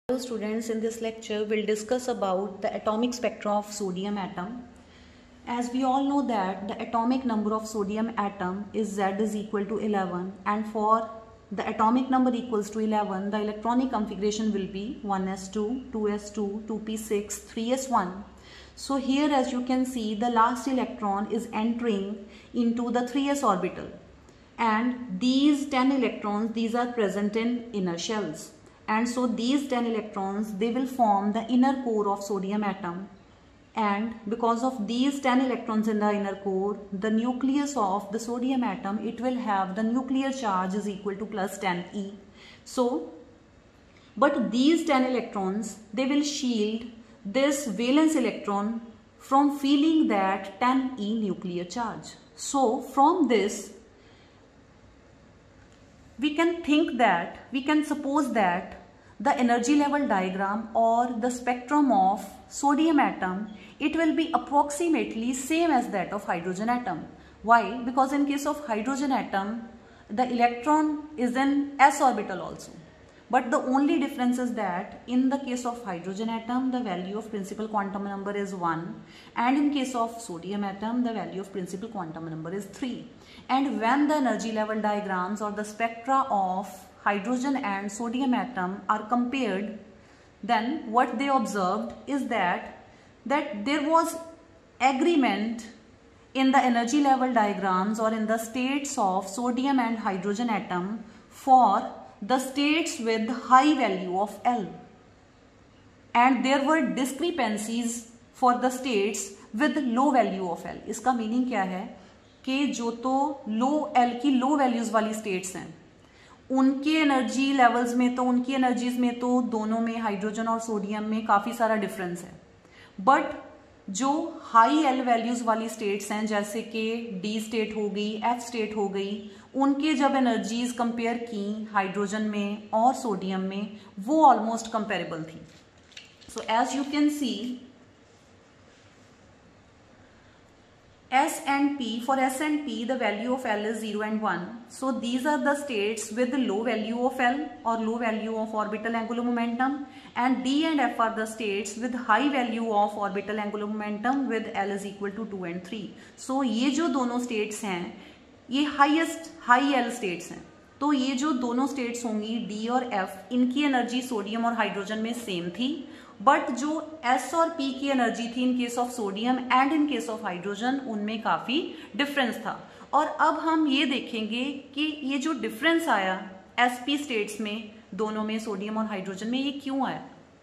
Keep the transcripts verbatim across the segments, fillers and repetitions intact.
Hello students, in this lecture we'll discuss about the atomic spectra of sodium atom. As we all know that the atomic number of sodium atom is Z is equal to eleven, and for the atomic number equals to eleven, the electronic configuration will be one s two, two s two, two p six, three s one. So here, as you can see, the last electron is entering into the three s orbital, and these ten electrons, these are present in inner shells. And so these ten electrons, they will form the inner core of sodium atom, and because of these ten electrons in the inner core, the nucleus of the sodium atom, it will have the nuclear charge is equal to plus ten E. So but these ten electrons, they will shield this valence electron from feeling that ten E nuclear charge. So from this we can think that, we can suppose that the energy level diagram or the spectrum of sodium atom, it will be approximately same as that of hydrogen atom. Why? Because in case of hydrogen atom, the electron is in s orbital also. But the only difference is that in the case of hydrogen atom, the value of principal quantum number is one, and in case of sodium atom, the value of principal quantum number is three. And when the energy level diagrams or the spectra of hydrogen and sodium atom are compared, then what they observed is that that there was agreement in the energy level diagrams or in the states of sodium and hydrogen atom for the states with high value of L, and there were discrepancies for the states with low value of L. इसका meaning क्या है कि जो तो लो L की लो values वाली states हैं, उनके एनर्जी लेवल्स में तो उनकी एनर्जीज में तो दोनों में, हाइड्रोजन और सोडियम में, काफ़ी सारा डिफरेंस है. बट जो हाई एल वैल्यूज वाली स्टेट्स हैं, जैसे कि डी स्टेट हो गई, एफ स्टेट हो गई, उनके जब एनर्जीज कंपेयर की हाइड्रोजन में और सोडियम में, वो ऑलमोस्ट कंपेरेबल थी. So as you can see, S and P, for S and P the value of L is zero and one. So these are the states with low value of L or low value of orbital angular momentum, and D and F are the states with high value of orbital angular momentum with L is equal to two and three. So ये जो दोनों states हैं, ये highest high L states हैं. तो ये जो दोनों states होंगी D और F, इनकी एनर्जी सोडियम और हाइड्रोजन में सेम थी, बट जो S और P की एनर्जी थी in case of sodium and in case of hydrogen, उनमें काफी डिफरेंस था. और अब हम ये देखेंगे कि ये जो डिफरेंस आया S P स्टेट्स में, दोनों में, सोडियम और हाइड्रोजन में, ये क्यों आया.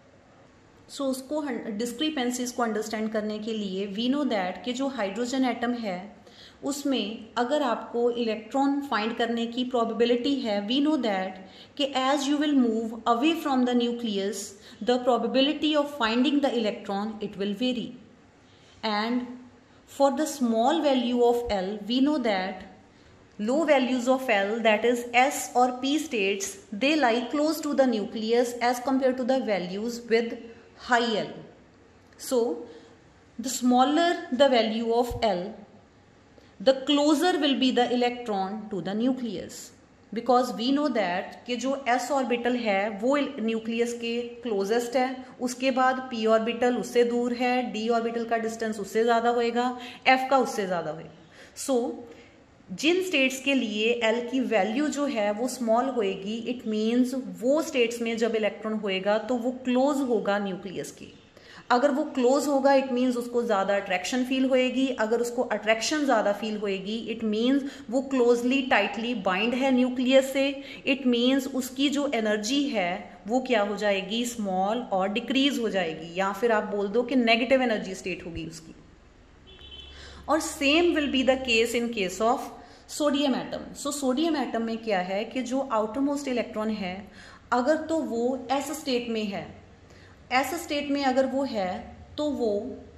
सो so, उसको डिस्क्रिपेंसीज को अंडरस्टैंड करने के लिए वी नो दैट कि जो हाइड्रोजन एटम है उसमें अगर आपको इलेक्ट्रॉन फाइंड करने की प्रोबेबिलिटी है, वी नो दैट कि as you will move away from the nucleus, the probability of finding the electron, it will vary. And for the small value of L, we know that low values of L, that is S or P states, they lie close to the nucleus as compared to the values with high L. So the smaller the value of L, the closer will be the electron to the nucleus. Because we know that कि जो s orbital है वो nucleus के closest है, उसके बाद p orbital उससे दूर है, d ऑर्बिटल का डिस्टेंस उससे ज़्यादा होएगा, f का उससे ज़्यादा होएगा. सो so, जिन स्टेट्स के लिए l की वैल्यू जो है वो स्मॉल होएगी, इट मीन्स वो स्टेट्स में जब इलेक्ट्रॉन होएगा तो वो क्लोज होगा न्यूक्लियस की. अगर वो क्लोज होगा, इट मीन्स उसको ज़्यादा अट्रैक्शन फील होएगी. अगर उसको अट्रैक्शन ज़्यादा फील होएगी, इट मीन्स वो क्लोजली टाइटली बाइंड है न्यूक्लियस से. इट मीन्स उसकी जो एनर्जी है वो क्या हो जाएगी, स्मॉल और डिक्रीज हो जाएगी, या फिर आप बोल दो कि नेगेटिव एनर्जी स्टेट होगी उसकी. और same will be the case in case of sodium atom. So sodium atom में क्या है कि जो आउटर मोस्ट इलेक्ट्रॉन है, अगर तो वो एस स्टेट में है, एस स्टेट में अगर वो है तो वो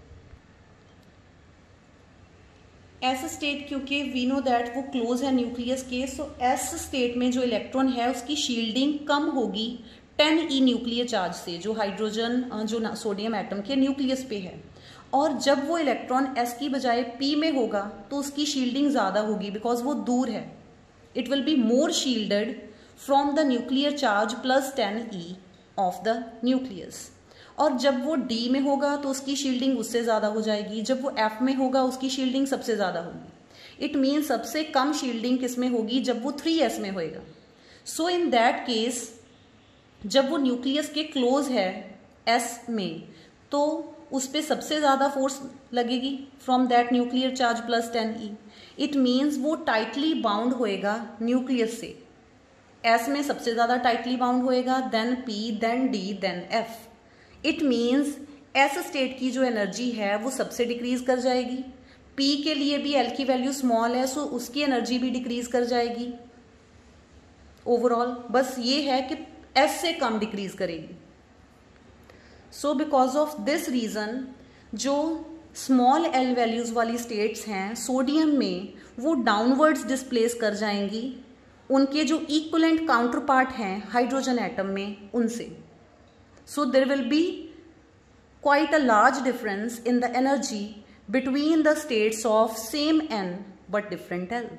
एस स्टेट, क्योंकि वी नो दैट वो क्लोज है न्यूक्लियस के, सो एस स्टेट में जो इलेक्ट्रॉन है उसकी शील्डिंग कम होगी टेन ई न्यूक्लियर चार्ज से, जो हाइड्रोजन जो सोडियम एटम के न्यूक्लियस पे है. और जब वो इलेक्ट्रॉन एस की बजाय पी में होगा तो उसकी शील्डिंग ज़्यादा होगी, बिकॉज वो दूर है. It will be more shielded from the nuclear charge plus ten e of the nucleus. और जब वो डी में होगा तो उसकी शील्डिंग उससे ज़्यादा हो जाएगी, जब वो एफ में होगा उसकी शील्डिंग सबसे ज़्यादा होगी। इट मीन सबसे कम शील्डिंग किस में होगी, जब वो थ्री एस में होएगा। सो इन दैट केस जब वो न्यूक्लियस के क्लोज है एस में तो उस पर सबसे ज़्यादा फोर्स लगेगी from that nuclear charge plus ten e. It means वो टाइटली बाउंड होएगा न्यूक्लियस से, एस में सबसे ज़्यादा टाइटली बाउंड होएगा, then P, then D, then F. It means S state की जो एनर्जी है वो सबसे डिक्रीज कर जाएगी। पी के लिए भी एल की वैल्यू स्मॉल है, सो उसकी एनर्जी भी डिक्रीज कर जाएगी ओवरऑल। बस ये है कि एस से कम डिक्रीज करेगी। So because of this reason जो स्मॉल एल वैल्यूज वाली स्टेट्स हैं सोडियम में वो डाउनवर्ड्स डिस्प्लेस कर जाएंगी उनके जो इक्वलेंट काउंटर पार्ट हैं हाइड्रोजन एटम में उनसे। So there will be quite a large difference in the energy between the states of same N but different L.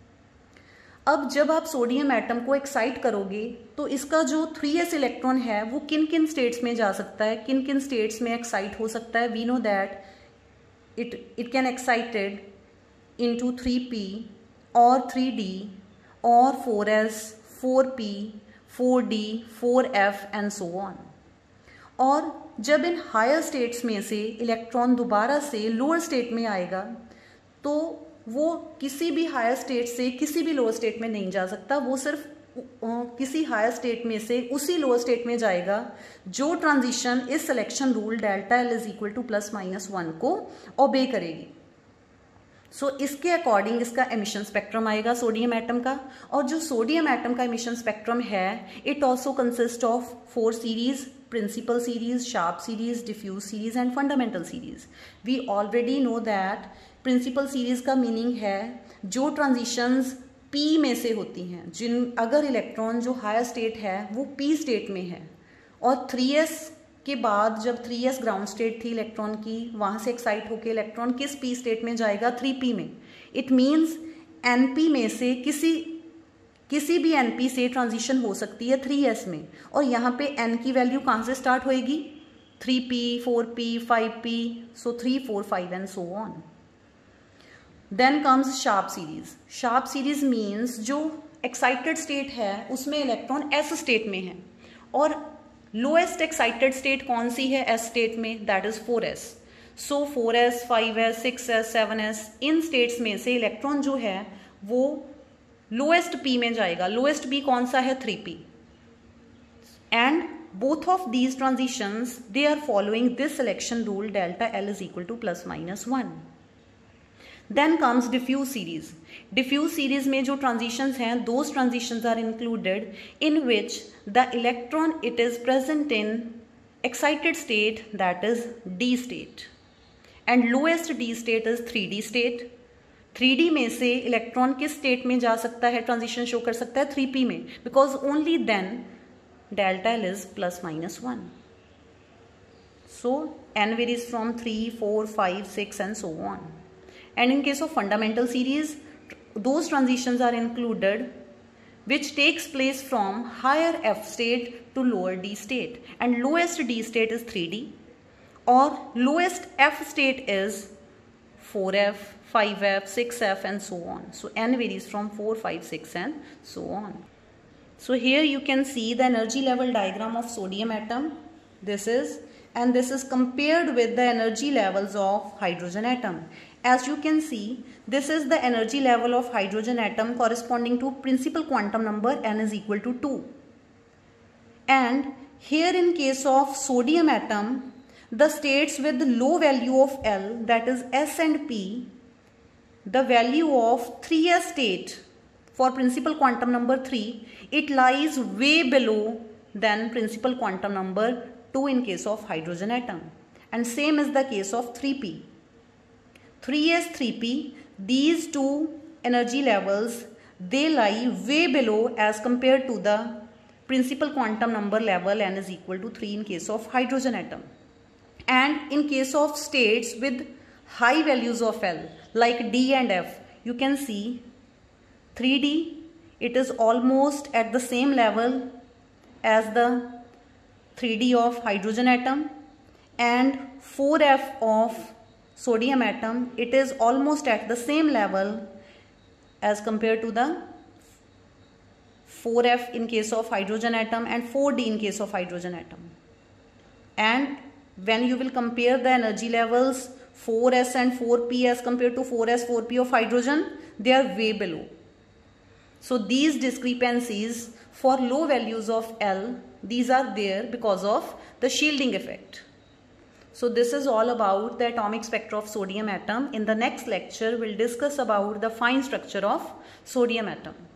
अब जब आप सोडियम एटम को एक्साइट करोगे तो इसका जो थ्री एस इलेक्ट्रॉन है वो किन किन स्टेट्स में जा सकता है, किन किन स्टेट्स में एक्साइट हो सकता है। We know that it it can excited into three P और थ्री डी और four S, four P, four D, four F and so on. और जब इन हायर स्टेट्स में से इलेक्ट्रॉन दोबारा से लोअर स्टेट में आएगा तो वो किसी भी हायर स्टेट से किसी भी लोअर स्टेट में नहीं जा सकता, वो सिर्फ किसी हायर स्टेट में से उसी लोअर स्टेट में जाएगा जो ट्रांजिशन इस selection rule delta L is equal to plus minus one को ओबे करेगी। सो so, इसके अकॉर्डिंग इसका एमिशन स्पेक्ट्रम आएगा सोडियम एटम का। और जो सोडियम एटम का एमिशन स्पेक्ट्रम है it also consist of four series, principal series, sharp series, diffuse series and fundamental series. We already know that principal series का meaning है जो transitions P में से होती हैं, जिन अगर इलेक्ट्रॉन जो हायर स्टेट है वो P स्टेट में है और थ्री एस के बाद जब थ्री एस ग्राउंड स्टेट थी इलेक्ट्रॉन की वहाँ से एक्साइट होकर इलेक्ट्रॉन किस P स्टेट में जाएगा, थ्री पी में। इट मीन्स N P में से किसी किसी भी N P से ट्रांजिशन हो सकती है थ्री एस में। और यहाँ पे N की वैल्यू कहाँ से स्टार्ट होएगी, three P, four P, five P, so three, four, five and so on. Then comes sharp series. Sharp series means जो एक्साइटेड स्टेट है उसमें इलेक्ट्रॉन S स्टेट में है और लोएस्ट एक्साइटेड स्टेट कौन सी है S स्टेट में, that is four S. So four S, five S, six S, seven S इन स्टेट्स में से इलेक्ट्रॉन जो है वो लोएस्ट पी में जाएगा। लोएस्ट पी कौन सा है, three P. And both of these transitions they are following this selection rule delta L is equal to plus minus one. Then comes diffuse series. Diffuse series में जो transitions हैं those transitions are included in which the electron it is present in excited state that is D state and lowest D state is three D state. Three D में से electron किस state में जा सकता है, transition show कर सकता है थ्री पी में, because only then delta L is plus minus one. So N varies from three, four, five, six and so on. And in case of fundamental series those transitions are included which takes place from higher F state to lower D state, and lowest D state is three D or lowest F state is four F, five F, six F and so on. So N varies from four, five, six and so on. So here you can see the energy level diagram of sodium atom. This is, and this is compared with the energy levels of hydrogen atom. As you can see, this is the energy level of hydrogen atom corresponding to principal quantum number n is equal to two. And here in case of sodium atom, the states with low value of L, that is S and P, the value of three S state for principal quantum number three, it lies way below than principal quantum number two in case of hydrogen atom. And same is the case of three P. three S, three P, these two energy levels, they lie way below as compared to the principal quantum number level n is equal to three in case of hydrogen atom. And in case of states with high values of L like D and F, you can see three D, it is almost at the same level as the three D of hydrogen atom and four F of sodium atom, it is almost at the same level as compared to the four F in case of hydrogen atom and four D in case of hydrogen atom. And when you will compare the energy levels four S and four P as compared to four S, four P of hydrogen, they are way below. So these discrepancies for low values of L, these are there because of the shielding effect. So this is all about the atomic spectra of sodium atom. In the next lecture, we'll discuss about the fine structure of sodium atom.